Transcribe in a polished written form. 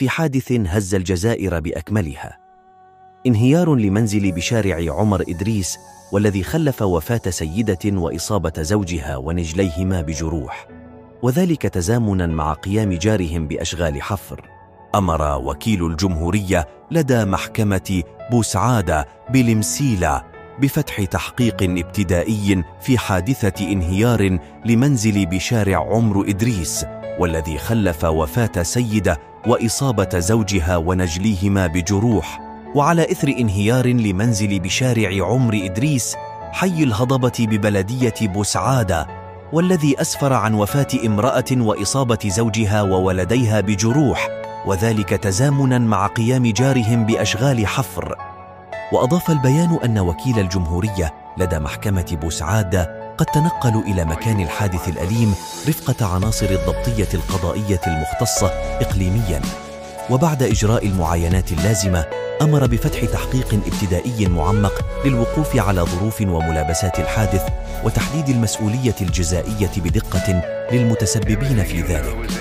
في حادث هز الجزائر بأكملها. انهيار لمنزل بشارع عمر إدريس، والذي خلف وفاة سيدة وإصابة زوجها ونجليهما بجروح، وذلك تزامنا مع قيام جارهم بأشغال حفر. أمر وكيل الجمهورية لدى محكمة بوسعادة بالمسيلة بفتح تحقيق ابتدائي في حادثة انهيار لمنزل بشارع عمر إدريس، والذي خلف وفاة سيدة وإصابة زوجها ونجليهما بجروح، وعلى إثر انهيار لمنزل بشارع عمر إدريس حي الهضبة ببلدية بوسعادة، والذي أسفر عن وفاة امرأة وإصابة زوجها وولديها بجروح، وذلك تزامنا مع قيام جارهم بأشغال حفر. وأضاف البيان أن وكيل الجمهورية لدى محكمة بوسعادة قد تنقلوا إلى مكان الحادث الأليم رفقة عناصر الضبطية القضائية المختصة إقليميا، وبعد إجراء المعاينات اللازمة أمر بفتح تحقيق ابتدائي معمق للوقوف على ظروف وملابسات الحادث وتحديد المسؤولية الجزائية بدقة للمتسببين في ذلك.